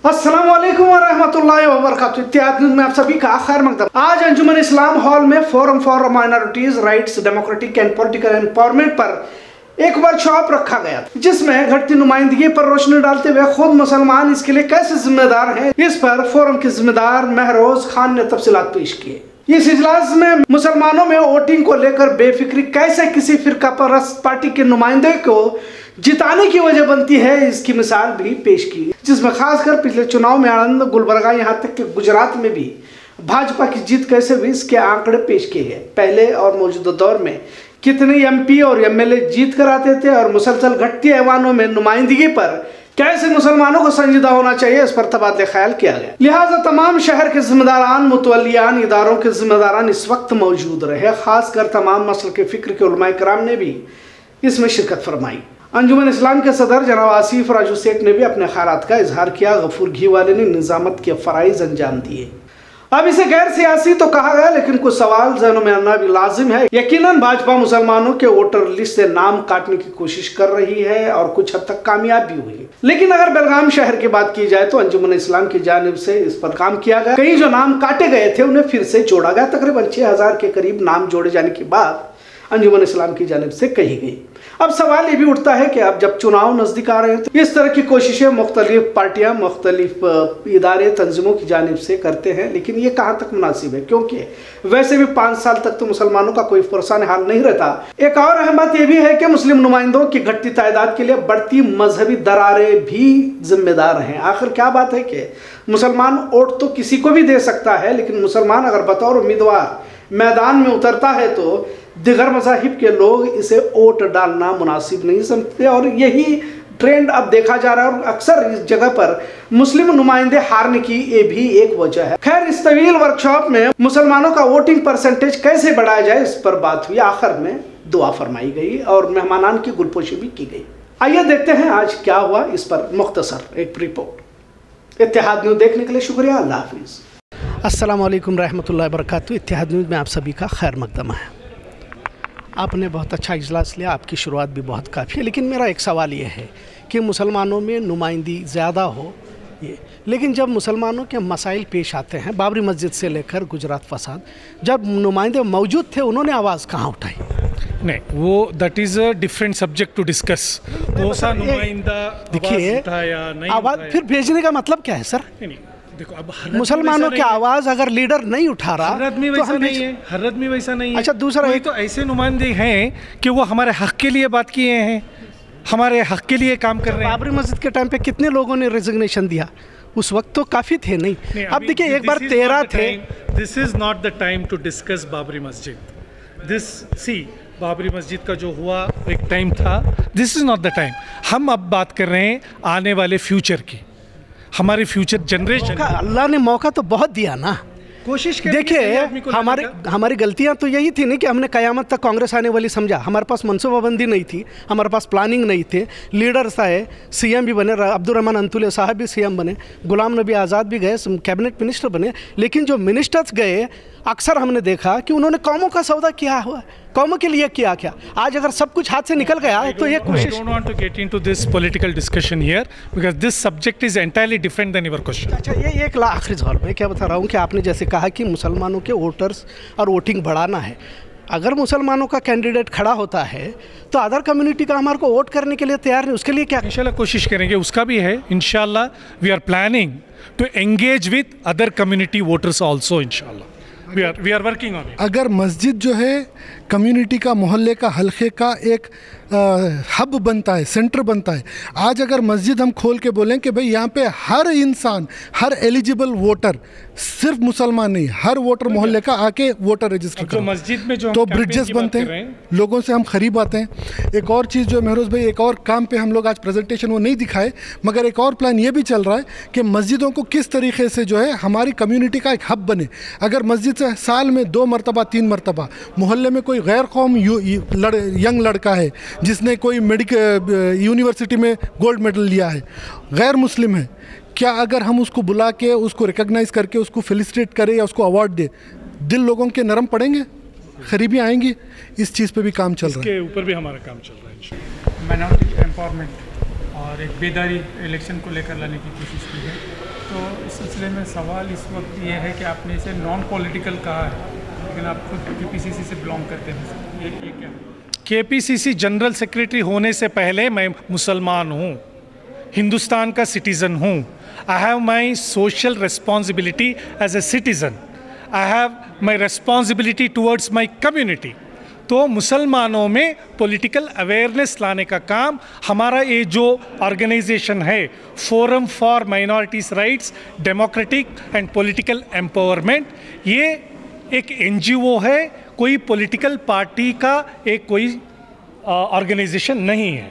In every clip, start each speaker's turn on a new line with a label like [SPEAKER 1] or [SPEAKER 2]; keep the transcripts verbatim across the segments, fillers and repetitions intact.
[SPEAKER 1] अस्सलाम वालेकुम वरहमतुल्लाहि वबरकातुहू। इत्तेहाद न्यूज़ में आप सभी का खैर मकदम। आज अंजुमन इस्लाम हॉल में forum for minorities rights democratic and political empowerment पर एक वर्कशॉप रखा गया, जिसमें घटती नुमाइंदगी पर रोशनी डालते हुए खुद मुसलमान इसके लिए कैसे जिम्मेदार हैं, इस पर फोरम के जिम्मेदार महरोज खान ने तफसीलात पेश किए। इस इजलास में मुसलमानों में वोटिंग को लेकर बेफिक्री कैसे किसी फिरका परस्त पार्टी के नुमाइंदे को जिताने की वजह बनती है, इसकी मिसाल भी पेश की, जिसमें खासकर पिछले चुनाव में आनंद, गुलबर्गा, यहाँ तक कि गुजरात में भी भाजपा की जीत कैसे हुई, इसके आंकड़े पेश किए गए। पहले और मौजूदा दौर में कितने एमपी और एमएलए जीत कर आते थे और मुसलसल घटती ऐवानों में नुमाइंदगी पर कैसे मुसलमानों को संजीदा होना चाहिए, इस पर तबादला ख्याल किया गया। लिहाजा तमाम शहर के जिम्मेदारान, मुतवल्लियान, इदारों के जिम्मेदारान इस वक्त मौजूद रहे। खासकर तमाम मसल के फिक्र के उलमाए किराम ने भी इसमें शिरकत फरमाई। अंजुमन इस्लाम के सदर जनाब आसिफ राजू सेठ ने भी अपने ख्यालात का इजहार किया। गफूर घी वाले ने निजामत के फराइज अंजाम दिए। अब इसे गैर सियासी तो कहा गया, लेकिन कुछ सवाल ज़हनों में आना भी लाजिम है। यकीनन भाजपा मुसलमानों के वोटर लिस्ट से नाम काटने की कोशिश कर रही है और कुछ हद तक कामयाब भी हुई है। लेकिन अगर बेलगाम शहर की बात की जाए तो अंजुमन इस्लाम की जानिब से इस पर काम किया गया। कई जो नाम काटे गए थे उन्हें फिर से जोड़ा गया। तकरीबन छह हजार के करीब नाम जोड़े जाने के बाद अंजुमन इस्लाम की जानिब से कही गई। अब सवाल ये भी उठता है कि अब जब चुनाव नजदीक आ रहे हैं तो इस तरह की कोशिशें मुख्तलिफ पार्टियां, मुख्तलिफ इदारे, तंजीमों की जानिब से करते हैं, लेकिन ये कहाँ तक मुनासिब है, क्योंकि वैसे भी पाँच साल तक तो मुसलमानों का कोई फुरसान हाल नहीं रहता। एक और अहम बात यह भी है कि मुस्लिम नुमाइंदों की घटती तादाद के लिए बढ़ती मजहबी दरारें भी जिम्मेदार हैं। आखिर क्या बात है कि मुसलमान वोट तो किसी को भी दे सकता है, लेकिन मुसलमान अगर बतौर उम्मीदवार मैदान में उतरता है तो दिगर मज़ाहिब के लोग इसे वोट डालना मुनासिब नहीं समझते, और यही ट्रेंड अब देखा जा रहा है। और अक्सर इस जगह पर मुस्लिम नुमाइंदे हारने की ये भी एक वजह है। खैर, इस तवील वर्कशॉप में मुसलमानों का वोटिंग परसेंटेज कैसे बढ़ाया जाए, इस पर बात हुई। आखिर में दुआ फरमाई गई और मेहमानान की गुलपोशी भी की गई। आइए देखते हैं आज क्या हुआ, इस पर मुख्तसर एक रिपोर्ट। इत्तेहाद न्यूज़ देखने के लिए शुक्रिया। अल्लाह हाफिज़। अस्सलाम वालेकुम रहमतुल्लाहि वबरकातुहू। इत्तेहाद न्यूज़ में आप सभी का खैर मकदम है। आपने बहुत अच्छा इजलास लिया, आपकी शुरुआत भी बहुत काफ़ी है, लेकिन मेरा एक सवाल ये है कि मुसलमानों में नुमाइंदी ज़्यादा हो ये, लेकिन जब मुसलमानों के मसाइल पेश आते हैं, बाबरी मस्जिद से लेकर गुजरात फसाद, जब नुमाइंदे मौजूद थे उन्होंने आवाज़ कहाँ उठाई?
[SPEAKER 2] नहीं, वो that is a different subject to discuss. कौन सा नुमाइंदा
[SPEAKER 1] देखिए, आवाज़ फिर भेजने का मतलब क्या है सर?
[SPEAKER 2] नहीं, देखो, अब
[SPEAKER 1] मुसलमानों की आवाज़ अगर लीडर नहीं उठा रहा,
[SPEAKER 2] हर आदमी वैसा तो नहीं है, हर आदमी वैसा नहीं है।
[SPEAKER 1] अच्छा, दूसरा
[SPEAKER 2] एक तो ऐसे नुमाइंदे हैं कि वो हमारे हक के लिए बात किए हैं, हमारे हक के लिए काम कर रहे हैं।
[SPEAKER 1] बाबरी मस्जिद के टाइम पे कितने लोगों ने रेजिग्नेशन दिया? उस वक्त तो काफ़ी थे नहीं, नहीं अब देखिए एक बार तेरह थे।
[SPEAKER 2] This is not the time to discuss Babri Masjid. This सी बाबरी मस्जिद का जो हुआ एक टाइम था, this is not the time. हम अब बात कर रहे हैं आने वाले फ्यूचर की, हमारी फ्यूचर जनरेशन।
[SPEAKER 1] अल्लाह ने मौका तो बहुत दिया ना, कोशिश देखिए। हमारे हमारी गलतियां तो यही थी नहीं कि हमने क़यामत तक कांग्रेस आने वाली समझा। हमारे पास मनसूबाबंदी नहीं थी, हमारे पास प्लानिंग नहीं थे। लीडर्स आए, सीएम भी बने, अब्दुर्रहमान अंतुले साहब भी सीएम बने, गुलाम नबी आज़ाद भी गए, कैबिनेट मिनिस्टर बने, लेकिन जो मिनिस्टर्स गए अक्सर हमने देखा कि उन्होंने कौमों का सौदा किया हुआ, कौमों के लिए किया क्या। आज अगर सब कुछ हाथ से निकल गया तो ये कोशिश।
[SPEAKER 2] I don't want to get into this political discussion here because this subject is entirely different than your question.
[SPEAKER 1] अच्छा, ये एक ला आखिरी सवाल मैं क्या बता रहा हूँ कि आपने जैसे कहा कि मुसलमानों के वोटर्स और वोटिंग बढ़ाना है। अगर मुसलमानों का कैंडिडेट खड़ा होता है तो अदर कम्युनिटी का हमारे को वोट करने के लिए तैयार नहीं, उसके लिए क्या?
[SPEAKER 2] इंशाल्लाह कोशिश करेंगे, उसका भी है। इंशाल्लाह we are planning to engage with other community voters also. इंशाल्लाह we are we are working on it.
[SPEAKER 3] अगर मस्जिद जो है कम्युनिटी का, मोहल्ले का, हल्के का एक हब बनता है, सेंटर बनता है। आज अगर मस्जिद हम खोल के बोलें कि भाई यहाँ पे हर इंसान, हर एलिजिबल वोटर, सिर्फ मुसलमान नहीं, हर वोटर मोहल्ले का आके वोटर रजिस्टर करो,
[SPEAKER 2] मस्जिद में जो
[SPEAKER 3] तो ब्रिजेस बनते हैं, लोगों से हम खरीब आते हैं। एक और चीज़ जो महरोज भाई, एक और काम पे हम लोग आज प्रेजेंटेशन वो नहीं दिखाए, मगर एक और प्लान ये भी चल रहा है कि मस्जिदों को किस तरीके से जो है हमारी कम्युनिटी का एक हब बने। अगर मस्जिद से साल में दो मरतबा, तीन मरतबा मोहल्ले में कोई गैर कौम लड़, यंग लड़का है जिसने कोई मेडिकल यूनिवर्सिटी में गोल्ड मेडल लिया है, गैर मुस्लिम है, क्या अगर हम उसको बुला के उसको रिकॉग्नाइज करके उसको फेलिसिटेट करें या उसको अवार्ड दे, दिल लोगों के नरम पड़ेंगे, खरीबी आएंगी? इस चीज़ पे भी काम चल रहा है।
[SPEAKER 2] इसके ऊपर भी हमारा काम चल रहा है।
[SPEAKER 4] माइनॉरिटी एम्पावरमेंट और एक बेदारी इलेक्शन को लेकर लाने की कोशिश की है। तो इस सिलसिले में सवाल इस वक्त ये है कि आपने इसे नॉन पॉलिटिकल कहा है, लेकिन आप खुद केपीसीसी से बिलोंग करते हैं, ये ये क्या?
[SPEAKER 2] केपीसीसी जनरल सेक्रेटरी होने से पहले मैं मुसलमान हूँ, हिंदुस्तान का सिटीज़न हूँ। I have my social responsibility as a citizen, I have my responsibility towards my community. तो मुसलमानों में पॉलिटिकल अवेयरनेस लाने का काम हमारा ये जो ऑर्गेनाइजेशन है, forum for minorities rights democratic and political empowerment, ये एक एनजीओ है, कोई पॉलिटिकल पार्टी का एक कोई ऑर्गेनाइजेशन नहीं है।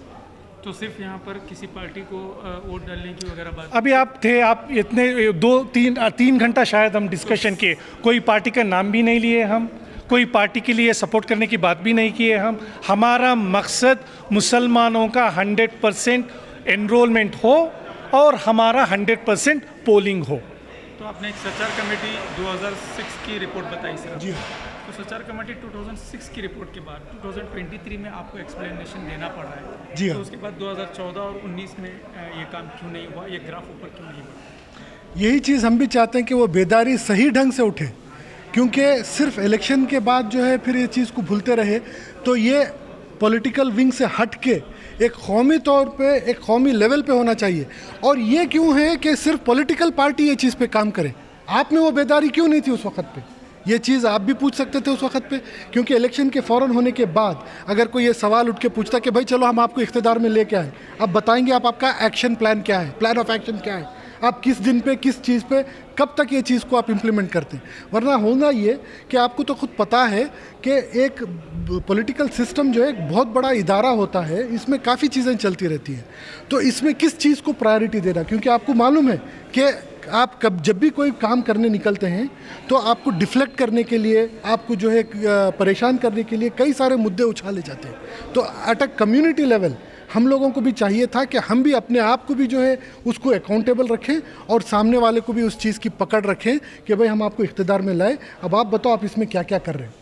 [SPEAKER 4] तो सिर्फ यहाँ पर किसी पार्टी को वोट डालने की वगैरह बात?
[SPEAKER 2] अभी आप थे, आप इतने दो तीन तीन घंटा शायद हम डिस्कशन किए, कोई पार्टी का नाम भी नहीं लिए हम, कोई पार्टी के लिए सपोर्ट करने की बात भी नहीं किए हम। हमारा मकसद मुसलमानों का हंड्रेड परसेंट एनरोलमेंट हो और हमारा हंड्रेड परसेंट पोलिंग हो।
[SPEAKER 4] तो आपने एक सचार कमेटी दो हज़ार छह की रिपोर्ट बताई सर।
[SPEAKER 3] जी हाँ।
[SPEAKER 4] तो सचार कमेटी दो हज़ार छह की रिपोर्ट के बाद दो हज़ार तेईस में आपको एक्सप्लेनेशन देना पड़ रहा है।
[SPEAKER 3] जी हाँ।
[SPEAKER 4] तो उसके बाद दो हज़ार चौदह और उन्नीस में ये काम क्यों नहीं हुआ, ये ग्राफ ऊपर क्यों नहीं हुआ?
[SPEAKER 3] यही चीज़ हम भी चाहते हैं कि वो बेदारी सही ढंग से उठे, क्योंकि सिर्फ इलेक्शन के बाद जो है फिर ये चीज़ को भूलते रहे तो ये पॉलिटिकल विंग से हट के एक कौमी तौर पे, एक कौमी लेवल पे होना चाहिए। और ये क्यों है कि सिर्फ पॉलिटिकल पार्टी ये चीज़ पे काम करे? आप में वो बेदारी क्यों नहीं थी उस वक्त पे? ये चीज़ आप भी पूछ सकते थे उस वक्त पे, क्योंकि इलेक्शन के फ़ौरन होने के बाद अगर कोई ये सवाल उठ के पूछता कि भाई चलो हम आपको इख्तिदार में लेके आए, अब बताएंगे आप आपका एक्शन प्लान क्या है, प्लान ऑफ एक्शन क्या है, आप किस दिन पे, किस चीज़ पे, कब तक ये चीज़ को आप इम्प्लीमेंट करते हैं। वरना होना ये कि आपको तो खुद पता है कि एक पॉलिटिकल सिस्टम जो है एक बहुत बड़ा इदारा होता है, इसमें काफ़ी चीज़ें चलती रहती हैं, तो इसमें किस चीज़ को प्रायोरिटी देना, क्योंकि आपको मालूम है कि आप कब जब भी कोई काम करने निकलते हैं तो आपको डिफ्लेक्ट करने के लिए, आपको जो है परेशान करने के लिए कई सारे मुद्दे उछाले जाते हैं। तो एट अ कम्युनिटी लेवल हम लोगों को भी चाहिए था कि हम भी अपने आप को भी जो है उसको अकाउंटेबल रखें और सामने वाले को भी उस चीज़ की पकड़ रखें कि भाई हम आपको इख्तिदार में लाए, अब आप बताओ आप इसमें क्या क्या कर रहे हैं।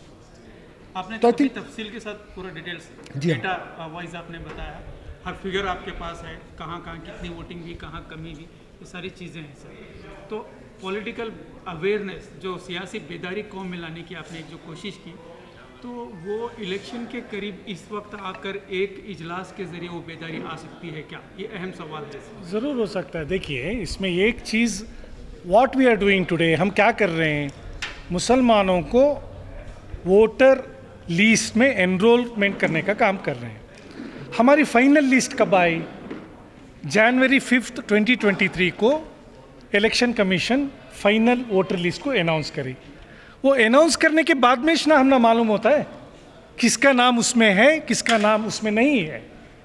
[SPEAKER 4] आपने
[SPEAKER 3] तो
[SPEAKER 4] तो तफसील के साथ पूरा डिटेल्स डेटा वाइज आपने बताया, हर फिगर आपके पास है, कहाँ कहाँ कितनी वोटिंग हुई, कहाँ कमी हुई, ये सारी चीज़ें हैं सर। तो पॉलिटिकल अवेयरनेस, जो सियासी बेदारी कौम में लाने की आपने एक जो कोशिश की, तो वो इलेक्शन के करीब इस वक्त आकर एक इजलास के ज़रिए वो बेदारी आ सकती है क्या? ये अहम सवाल है।
[SPEAKER 2] ज़रूर हो सकता है। देखिए, इसमें एक चीज़ what we are doing today, हम क्या कर रहे हैं, मुसलमानों को वोटर लिस्ट में एनरोलमेंट करने का काम कर रहे हैं। हमारी फाइनल लिस्ट कब आई? January fifth twenty twenty three को election commission final voter list को अनाउंस करी। वो अनाउंस करने के बाद में ना हम ना मालूम होता है किसका नाम उसमें है, किसका नाम उसमें नहीं है।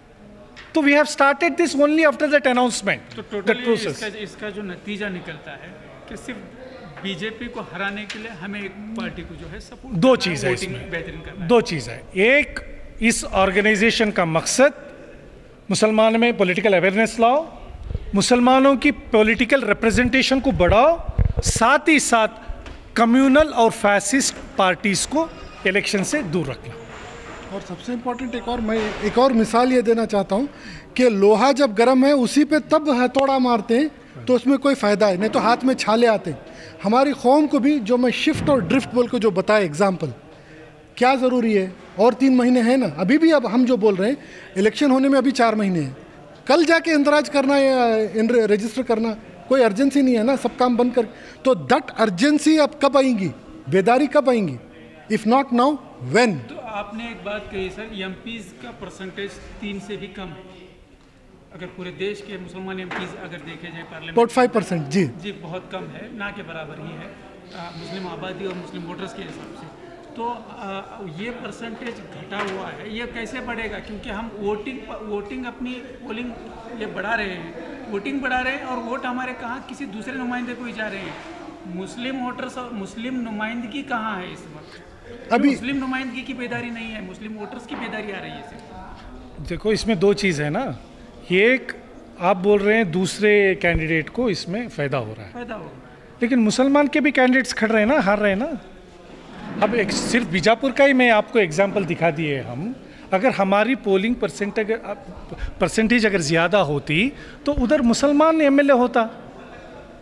[SPEAKER 2] तो we have started this only after that announcement.
[SPEAKER 4] तो टोटली इसका, इसका जो नतीजा निकलता है कि सिर्फ बीजेपी को हराने के लिए हमें एक पार्टी को जो है सपोर्ट,
[SPEAKER 2] दो चीज़ है इसमें,
[SPEAKER 4] बेहतरीन करना है।
[SPEAKER 2] दो चीज़ है। एक, इस ऑर्गेनाइजेशन का मकसद मुसलमानों में पॉलिटिकल अवेयरनेस लाओ, मुसलमानों की पॉलिटिकल रिप्रेजेंटेशन को बढ़ाओ, साथ ही साथ कम्युनल और फैसिस्ट पार्टीज़ को इलेक्शन से दूर रखना।
[SPEAKER 3] और सबसे इम्पोर्टेंट एक और मैं एक और मिसाल ये देना चाहता हूँ कि लोहा जब गर्म है उसी पे तब हथौड़ा मारते हैं तो उसमें कोई फ़ायदा है, नहीं तो हाथ में छाले आते हैं। हमारी कौम को भी जो मैं शिफ्ट और ड्रिफ्ट बोल के जो बताया एग्जाम्पल, क्या ज़रूरी है, और तीन महीने हैं ना, अभी भी अब हम जो बोल रहे हैं इलेक्शन होने में अभी चार महीने हैं, कल जाके इंदराज करना या रजिस्टर करना कोई अर्जेंसी नहीं है ना, सब काम बंद कर। तो दैट अर्जेंसी अब कब आएंगी, बेदारी कब आएंगी? If not now when?
[SPEAKER 4] तो आपने एक बात कही सर, एमपीज़ का परसेंटेज तीन से भी कम है। अगर पूरे देश के मुसलमान एमपीज़ अगर देखे जाए पार्लियामेंट,
[SPEAKER 3] फाइव परसेंट जी
[SPEAKER 4] जी बहुत कम है, ना के बराबर ही है आ, मुस्लिम आबादी और मुस्लिम वोटर्स के हिसाब से। तो आ, ये परसेंटेज घटा हुआ है, ये कैसे बढ़ेगा? क्योंकि हम वोटिंग वोटिंग अपनी पोलिंग ये बढ़ा रहे हैं, वोटिंग बढ़ा रहे हैं और वोट हमारे कहाँ किसी दूसरे नुमाइंदे को ही जा रहे हैं। मुस्लिम वोटर्स और मुस्लिम नुमाइंदगी कहाँ है इस वक्त? अभी मुस्लिम नुमाइंदगी की बेदारी नहीं है, मुस्लिम वोटर्स की बेदारी आ रही है सिर्फ।
[SPEAKER 2] देखो, इसमें दो चीज़ है ना, एक आप बोल रहे हैं दूसरे कैंडिडेट को इसमें फ़ायदा हो रहा है,
[SPEAKER 4] फ़ायदा हो,
[SPEAKER 2] लेकिन मुसलमान के भी कैंडिडेट्स खड़ रहे हैं ना, हार रहे हैं ना। अब एक सिर्फ बीजापुर का ही मैं आपको एग्जांपल दिखा दिए हम, अगर हमारी पोलिंग परसेंट परसेंटेज अगर ज़्यादा होती तो उधर मुसलमान एमएलए होता,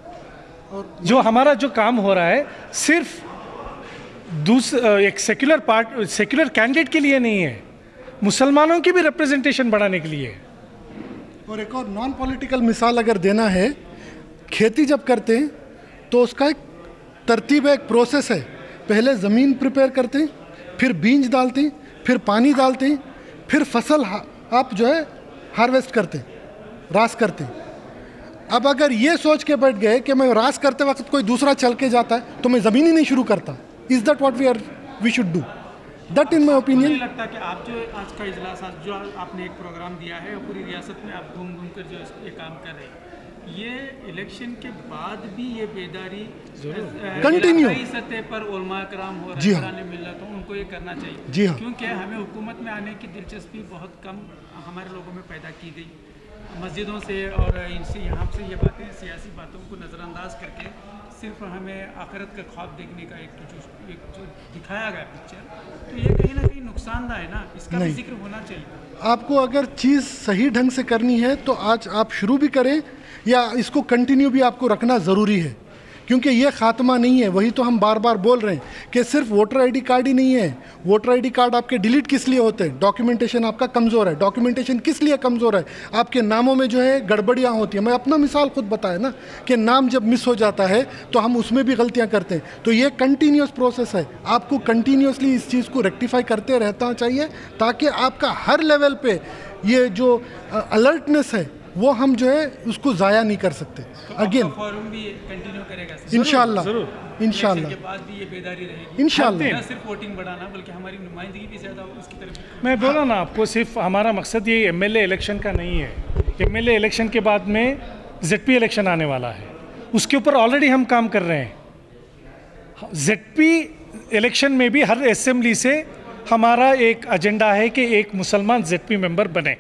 [SPEAKER 2] जो हमारा जो काम हो रहा है सिर्फ दूसरा एक सेक्युलर पार्ट सेक्युलर कैंडिडेट के लिए नहीं है, मुसलमानों की भी रिप्रेजेंटेशन बढ़ाने के लिए है।
[SPEAKER 3] और एक और नॉन पॉलिटिकल मिसाल अगर देना है, खेती जब करते हैं तो उसका एक तरतीब है, एक प्रोसेस है। पहले ज़मीन प्रिपेयर करते हैं, फिर बीज डालते हैं, फिर पानी डालते हैं, फिर फसल आप जो है हार्वेस्ट करते हैं, रास करते हैं। अब अगर ये सोच के बैठ गए कि मैं रास करते वक्त कोई दूसरा चल के जाता है तो मैं ज़मीन ही नहीं शुरू करता, is that what we are we should do? That in my opinion.
[SPEAKER 4] मुझे लगता है कि आप जो आज का इजलास, आज जो आपने एक प्रोग्राम दिया है और पूरी रियासत में आप घूम घूम कर जो ये काम कर रहे हैं, ये इलेक्शन के बाद भी ये बेदारी
[SPEAKER 3] कंटिन्यू
[SPEAKER 4] सतह पर उलमा कराम हो
[SPEAKER 3] जी
[SPEAKER 4] रहे हैं, मिल्लत हो, उनको ये करना चाहिए
[SPEAKER 3] जी हाँ।
[SPEAKER 4] क्योंकि हमें हुकूमत में आने की दिलचस्पी बहुत कम हमारे लोगों में पैदा की गई, मस्जिदों से और इनसे यहाँ से ये बातें सियासी बातों को नज़रअंदाज करके सिर्फ हमें आखिरत का ख्वाब देखने का एक जो एक जो दिखाया गया पिक्चर, तो ये कहीं ना कहीं नुकसानदायक है ना, इसका भी जिक्र होना चाहिए।
[SPEAKER 3] आपको अगर चीज़ सही ढंग से करनी है तो आज आप शुरू भी करें या इसको कंटिन्यू भी आपको रखना ज़रूरी है, क्योंकि ये खात्मा नहीं है। वही तो हम बार बार बोल रहे हैं कि सिर्फ वोटर आईडी कार्ड ही नहीं है। वोटर आईडी कार्ड आपके डिलीट किस लिए होते हैं? डॉक्यूमेंटेशन आपका कमज़ोर है। डॉक्यूमेंटेशन किस लिए कमज़ोर है? आपके नामों में जो है गड़बड़ियाँ होती हैं। मैं अपना मिसाल खुद बताया ना कि नाम जब मिस हो जाता है तो हम उसमें भी गलतियाँ करते हैं। तो ये कंटिन्यूस प्रोसेस है, आपको कंटिन्यूसली इस चीज़ को रेक्टिफाई करते रहना चाहिए ताकि आपका हर लेवल पर ये जो अलर्टनेस है वो हम जो है उसको ज़ाया नहीं कर सकते। अगेन
[SPEAKER 4] फॉरम भी कंटिन्यू करेगा
[SPEAKER 3] इंशाल्लाह, इंशाल्लाह
[SPEAKER 4] के बाद भी ये बेदारी रहेगी
[SPEAKER 3] इंशाल्लाह।
[SPEAKER 4] न सिर्फ वोटिंग बढ़ाना बल्कि हमारी नुमाइंदगी भी ज़्यादा उसकी तरफ।
[SPEAKER 2] मैं बोला ना आपको, सिर्फ हमारा मकसद ये एमएलए इलेक्शन का नहीं है। एमएलए इलेक्शन के बाद में जेडपी इलेक्शन आने वाला है, उसके ऊपर ऑलरेडी हम काम कर रहे हैं। जेडपी इलेक्शन में भी हर असेंबली से हमारा एक एजेंडा है कि एक मुसलमान जेडपी मेंबर बने।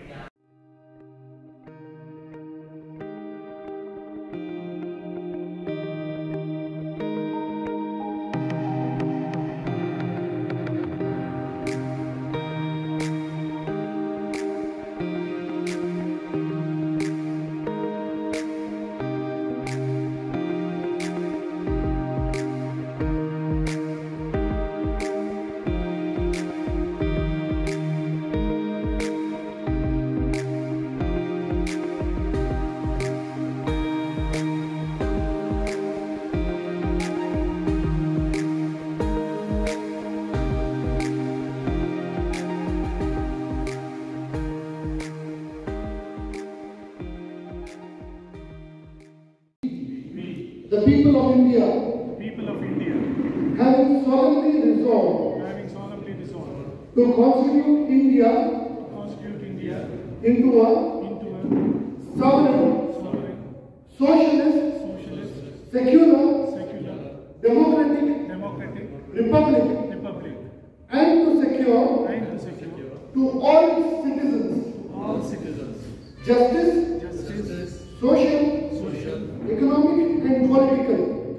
[SPEAKER 3] The people of India,
[SPEAKER 2] people of India,
[SPEAKER 3] having solemnly resolved,
[SPEAKER 2] having solemnly resolved
[SPEAKER 3] to constitute India,
[SPEAKER 2] constitute India
[SPEAKER 3] into a
[SPEAKER 2] into a
[SPEAKER 3] sovereign,
[SPEAKER 2] sovereign,
[SPEAKER 3] socialist,
[SPEAKER 2] socialist,
[SPEAKER 3] secular,
[SPEAKER 2] secular,
[SPEAKER 3] democratic
[SPEAKER 2] democratic
[SPEAKER 3] republic,
[SPEAKER 2] republic,
[SPEAKER 3] and to secure
[SPEAKER 2] and to secure
[SPEAKER 3] to all its citizens
[SPEAKER 2] all citizens
[SPEAKER 3] justice,
[SPEAKER 2] justice,
[SPEAKER 3] social,
[SPEAKER 2] social,
[SPEAKER 3] economic, and political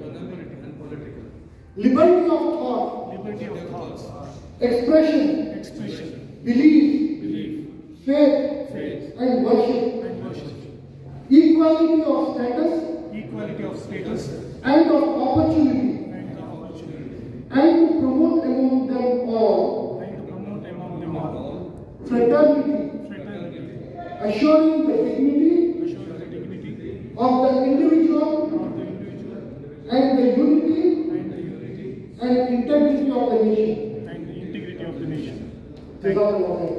[SPEAKER 3] liberty of thought,
[SPEAKER 2] liberty of thoughts,
[SPEAKER 3] expression,
[SPEAKER 2] expression,
[SPEAKER 3] belief,
[SPEAKER 2] belief,
[SPEAKER 3] faith,
[SPEAKER 2] faith,
[SPEAKER 3] and worship,
[SPEAKER 2] and worship,
[SPEAKER 3] equality of status
[SPEAKER 2] equality of status
[SPEAKER 3] and of opportunity,
[SPEAKER 2] and of opportunity,
[SPEAKER 3] and to promote among them all
[SPEAKER 2] and to promote among them all
[SPEAKER 3] fraternity,
[SPEAKER 2] fraternity,
[SPEAKER 3] assuring the dignity
[SPEAKER 2] assuring the dignity
[SPEAKER 3] of the individual
[SPEAKER 2] of the individual
[SPEAKER 3] and the unity
[SPEAKER 2] and the unity
[SPEAKER 3] and integrity of the nation.
[SPEAKER 2] and the integrity of the nation.
[SPEAKER 3] Jazakallah.